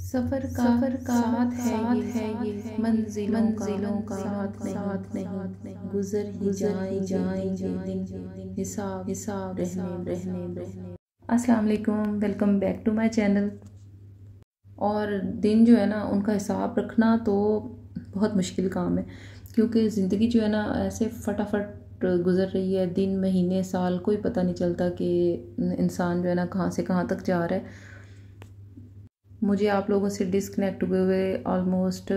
सफर का साथ है ये मंजिलों का साथ नहीं गुजर ही जाएंगे दिन हिसाब रहने। अस्सलाम वालेकुम, welcome back to my channel. और दिन जो है ना उनका हिसाब रखना तो बहुत मुश्किल काम है, क्योंकि ज़िंदगी जो है ना ऐसे फटाफट गुजर रही है। दिन महीने साल कोई पता नहीं चलता कि इंसान जो है ना कहाँ से कहाँ तक जा रहा है। मुझे आप लोगों से डिस्कनेक्ट हुए ऑलमोस्ट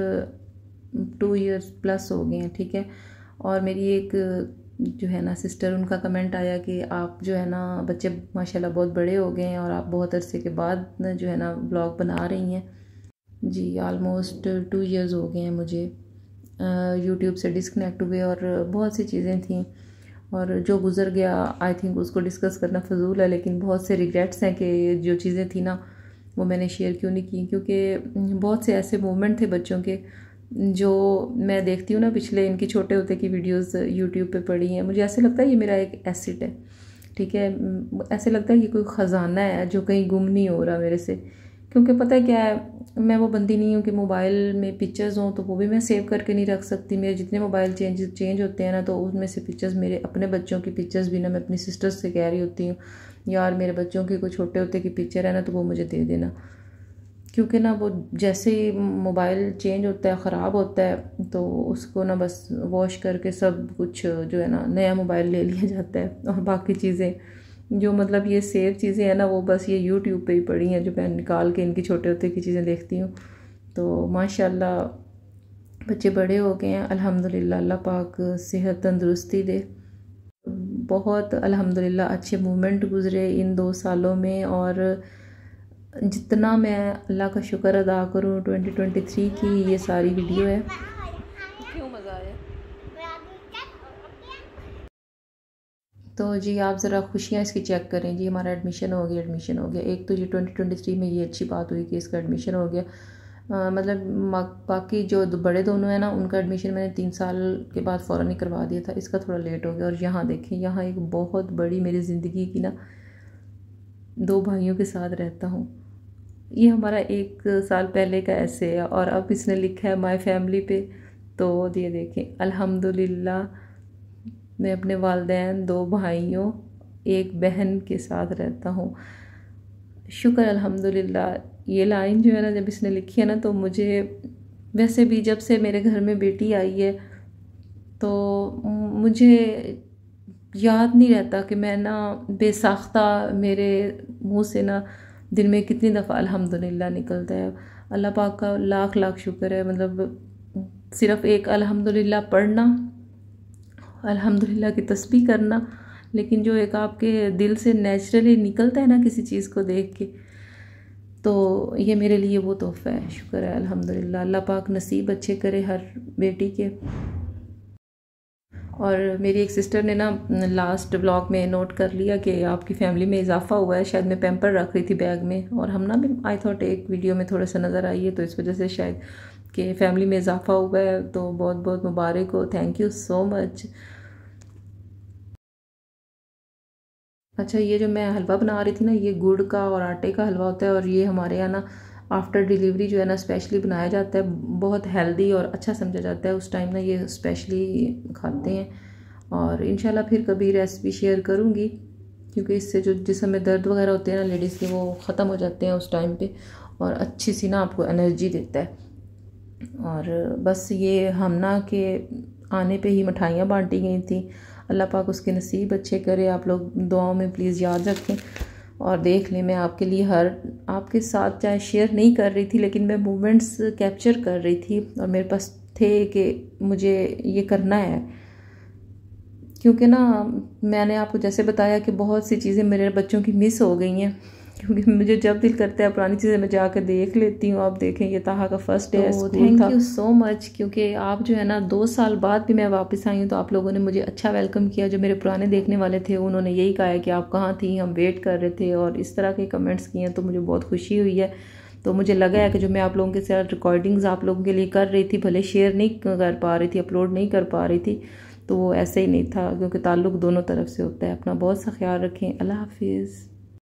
2 इयर्स प्लस हो गए हैं, ठीक है। और मेरी एक जो है ना सिस्टर, उनका कमेंट आया कि आप जो है ना बच्चे माशाल्लाह बहुत बड़े हो गए हैं और आप बहुत अरसे के बाद जो है ना ब्लॉग बना रही हैं। जी ऑलमोस्ट 2 इयर्स हो गए हैं मुझे यूट्यूब से डिस्कनेक्ट हुए, और बहुत सी चीज़ें थी और जो गुज़र गया आई थिंक उसको डिस्कस करना फजूल है, लेकिन बहुत से रिग्रेट्स हैं कि जो चीज़ें थी ना वो मैंने शेयर क्यों नहीं की। क्योंकि बहुत से ऐसे मोमेंट थे बच्चों के जो मैं देखती हूँ ना, पिछले इनके छोटे होते की वीडियोस यूट्यूब पे पड़ी हैं, मुझे ऐसे लगता है ये मेरा एक एसेट है, ठीक है। ऐसे लगता है ये कोई ख़जाना है जो कहीं गुम नहीं हो रहा मेरे से। क्योंकि पता है क्या है, मैं वो बंदी नहीं हूँ कि मोबाइल में पिक्चर्स हों तो वो भी मैं सेव करके नहीं रख सकती। मेरे जितने मोबाइल चेंज होते हैं ना, तो उनमें से पिक्चर्स, मेरे अपने बच्चों की पिक्चर्स भी ना मैं अपनी सिस्टर्स से कह रही होती हूँ, यार मेरे बच्चों के कोई छोटे होते की पिक्चर है ना तो वो मुझे दे देना। क्योंकि ना वो जैसे ही मोबाइल चेंज होता है, ख़राब होता है, तो उसको ना बस वॉश करके सब कुछ जो है ना नया मोबाइल ले लिया जाता है। और बाकी चीज़ें जो मतलब ये सेव चीज़ें हैं ना, वो बस ये यूट्यूब पे ही पड़ी हैं जो मैं निकाल के इनकी छोटे होते की चीज़ें देखती हूँ। तो माशाल्लाह बच्चे बड़े हो गए हैं अल्हम्दुलिल्लाह, अल्लाह पाक सेहत तंदुरुस्ती दे। बहुत अल्हम्दुलिल्लाह अच्छे मोमेंट गुज़रे इन 2 सालों में, और जितना मैं अल्लाह का शुक्र अदा करूँ 2023 की ये सारी वीडियो है। क्यों मज़ा आया? तो जी आप ज़रा खुशियाँ इसकी चेक करें। जी हमारा एडमिशन हो गया। एक तो ये 2023 में ये अच्छी बात हुई कि इसका एडमिशन हो गया। मतलब बाकी जो बड़े दोनों हैं ना, उनका एडमिशन मैंने 3 साल के बाद फ़ौरन ही करवा दिया था, इसका थोड़ा लेट हो गया। और यहाँ देखें, यहाँ एक बहुत बड़ी मेरी ज़िंदगी की ना 2 भाइयों के साथ रहता हूँ। ये हमारा 1 साल पहले का ऐसे है, और अब इसने लिखा है माय फैमिली पे। तो ये देखें अल्हम्दुलिल्लाह मैं अपने वालिदैन, 2 भाइयों, 1 बहन के साथ रहता हूँ। शुक्र अल्हम्दुलिल्लाह। ये लाइन जो है ना जब इसने लिखी है ना, तो मुझे वैसे भी जब से मेरे घर में बेटी आई है तो मुझे याद नहीं रहता कि मैं ना बेसाख्ता मेरे मुंह से ना दिन में कितनी दफ़ा अल्हम्दुलिल्लाह निकलता है। अल्लाह पाक का लाख लाख शुक्र है। मतलब सिर्फ़ एक अल्हम्दुलिल्लाह पढ़ना, अल्हम्दुलिल्लाह की तस्बीह करना, लेकिन जो एक आपके दिल से नेचुरली निकलता है ना किसी चीज़ को देख के, तो ये मेरे लिए वो तोहफ़ा है। शुक्र है अल्हम्दुलिल्लाह। अल्लाह पाक नसीब अच्छे करे हर बेटी के। और मेरी एक सिस्टर ने ना लास्ट ब्लॉग में नोट कर लिया कि आपकी फ़ैमिली में इजाफा हुआ है। शायद मैं पैम्पर रख रही थी बैग में, और हम ना भी आई थॉट एक वीडियो में थोड़ा सा नज़र आई है, तो इस वजह से शायद कि फ़ैमिली में इजाफा हुआ है। तो बहुत बहुत मुबारक हो, थैंक यू सो मच। अच्छा, ये जो मैं हलवा बना रही थी ना, ये गुड़ का और आटे का हलवा होता है, और ये हमारे यहाँ ना आफ्टर डिलीवरी जो है ना स्पेशली बनाया जाता है। बहुत हेल्दी और अच्छा समझा जाता है उस टाइम ना, ये स्पेशली खाते हैं। और इंशाल्लाह फिर कभी रेसिपी शेयर करूँगी, क्योंकि इससे जो जिस्म में दर्द वगैरह होते हैं ना लेडीज़ के, वो ख़त्म हो जाते हैं उस टाइम पे, और अच्छी सी ना आपको एनर्जी देता है। और बस ये हमना के आने पे ही मिठाइयाँ बांटी गई थी। अल्लाह पाक उसके नसीब अच्छे करे। आप लोग दुआओं में प्लीज़ याद रखें। और देख लें, मैं आपके लिए हर आपके साथ चाहे शेयर नहीं कर रही थी, लेकिन मैं मोमेंट्स कैप्चर कर रही थी, और मेरे पास थे कि मुझे ये करना है। क्योंकि ना मैंने आपको जैसे बताया कि बहुत सी चीज़ें मेरे बच्चों की मिस हो गई हैं, क्योंकि मुझे जब दिल करता है पुरानी चीज़ें मैं जाकर देख लेती हूँ। आप देखें, ये ताहा का फर्स्ट डे स्कूल था। थैंक यू सो मच, क्योंकि आप जो है ना 2 साल बाद भी मैं वापस आई हूँ, तो आप लोगों ने मुझे अच्छा वेलकम किया। जो मेरे पुराने देखने वाले थे उन्होंने यही कहा है कि आप कहाँ थी, हम वेट कर रहे थे, और इस तरह के कमेंट्स किए हैं, तो मुझे बहुत खुशी हुई है। तो मुझे लगा है कि जो मैं आप लोगों के साथ रिकॉर्डिंग्स आप लोगों के लिए कर रही थी, भले शेयर नहीं कर पा रही थी, अपलोड नहीं कर पा रही थी, तो वो ऐसे ही नहीं था, क्योंकि ताल्लुक़ दोनों तरफ से होता है। अपना बहुत सा ख्याल रखें। अल्लाह हाफिज़।